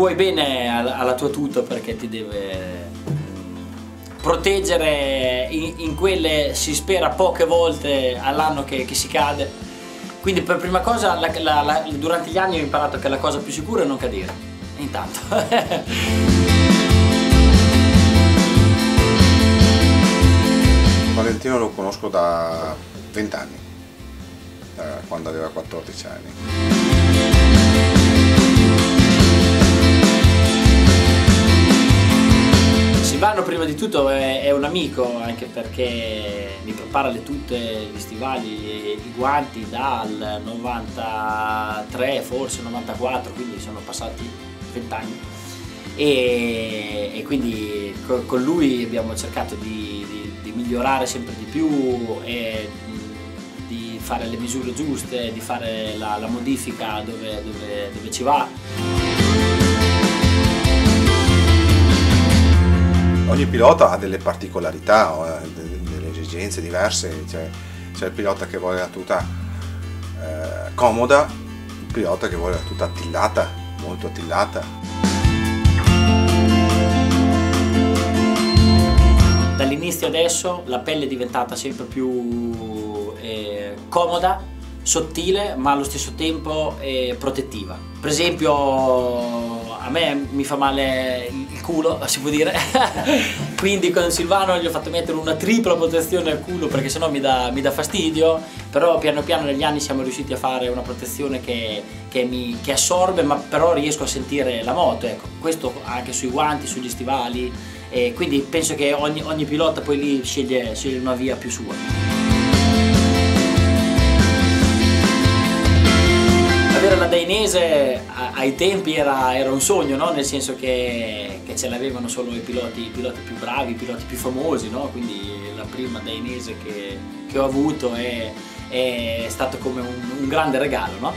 vuoi bene alla tua tuta, perché ti deve proteggere in quelle, si spera, poche volte all'anno che si cade. Quindi per prima cosa durante gli anni ho imparato che la cosa più sicura è non cadere, intanto. Valentino lo conosco da 20 anni, quando aveva 14 anni. Silvano prima di tutto è un amico, anche perché mi prepara le tute, gli stivali e i guanti dal 93, forse 94, quindi sono passati 20 anni. E quindi con lui abbiamo cercato di migliorare sempre di più e di fare le misure giuste, di fare la modifica dove ci va. Ogni pilota ha delle particolarità, delle esigenze diverse, c'è il pilota che vuole la tuta comoda, il pilota che vuole la tuta attillata, molto attillata. Dall'inizio adesso la pelle è diventata sempre più comoda, sottile, ma allo stesso tempo protettiva. Per esempio a me mi fa male il culo, si può dire, quindi con Silvano gli ho fatto mettere una tripla protezione al culo, perché sennò mi dà fastidio, però piano piano negli anni siamo riusciti a fare una protezione che assorbe, ma però riesco a sentire la moto, ecco. Questo anche sui guanti, sugli stivali, e quindi penso che ogni pilota poi lì sceglie una via più sua. Avere la dainese ai tempi era un sogno, no? Nel senso che ce l'avevano solo i piloti più bravi, i piloti più famosi, no? Quindi la prima dainese che ho avuto è stato come un grande regalo, no?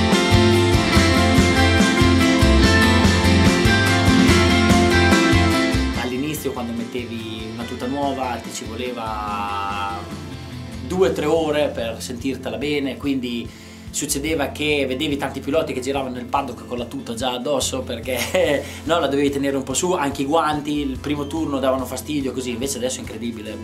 All'inizio, quando mettevi una tuta nuova, ti ci voleva 2-3 ore per sentirtela bene, quindi succedeva che vedevi tanti piloti che giravano nel paddock con la tuta già addosso, perché no, la dovevi tenere un po' su, anche i guanti, il primo turno davano fastidio, così. Invece adesso è incredibile.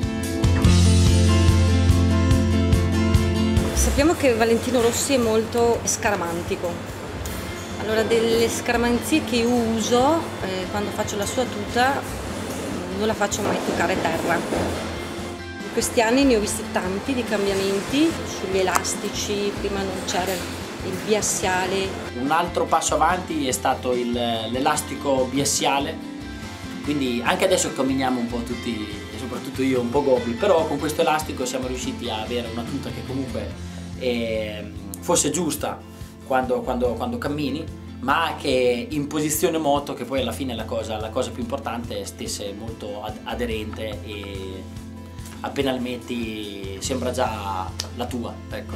Sappiamo che Valentino Rossi è molto scaramantico. Allora, delle scaramanzie che uso quando faccio la sua tuta non la faccio mai toccare terra. In questi anni ne ho visti tanti di cambiamenti sugli elastici, prima non c'era il biassiale. Un altro passo avanti è stato l'elastico biassiale, quindi anche adesso camminiamo un po' tutti, e soprattutto io un po' gobbi, però con questo elastico siamo riusciti a avere una tuta che comunque fosse giusta quando cammini, ma che in posizione moto, che poi alla fine è la cosa più importante, stesse molto aderente e appena il metti sembra già la tua, ecco.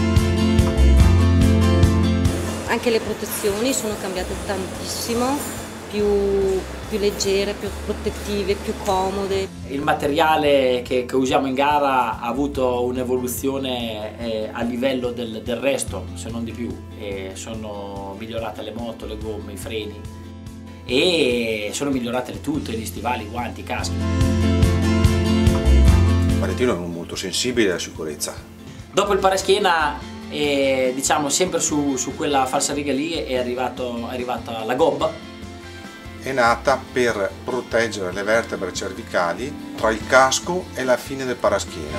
Anche le protezioni sono cambiate tantissimo, più leggere, più protettive, più comode. Il materiale che usiamo in gara ha avuto un'evoluzione a livello del resto, se non di più, sono migliorate le moto, le gomme, i freni, e sono migliorate le tute, gli stivali, i guanti, i caschi. Valentino è molto sensibile alla sicurezza. Dopo il paraschiena, diciamo sempre su quella falsariga lì, è arrivata la gobba. È nata per proteggere le vertebre cervicali tra il casco e la fine del paraschiena.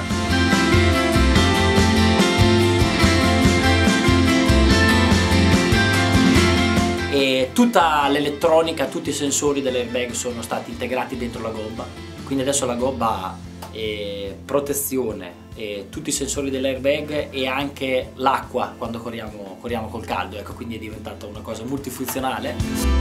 E tutta l'elettronica, tutti i sensori dell'airbag sono stati integrati dentro la gobba, quindi adesso la gobba ha protezione, tutti i sensori dell'airbag e anche l'acqua quando corriamo col caldo, ecco, quindi è diventata una cosa multifunzionale.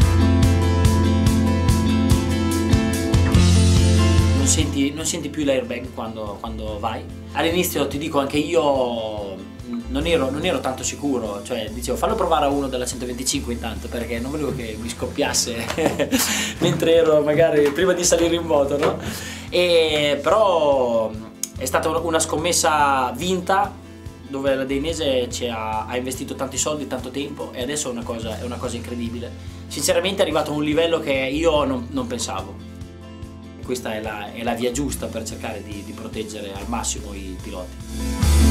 Non senti più l'airbag quando vai. All'inizio, ti dico, anche io non ero tanto sicuro, cioè dicevo fallo provare a uno della 125 intanto, perché non volevo che mi scoppiasse mentre ero magari prima di salire in moto, no? Però è stata una scommessa vinta dove la Dainese ha investito tanti soldi, tanto tempo, e adesso è una cosa incredibile. Sinceramente è arrivato a un livello che io non pensavo. Questa è la via giusta per cercare di proteggere al massimo i piloti.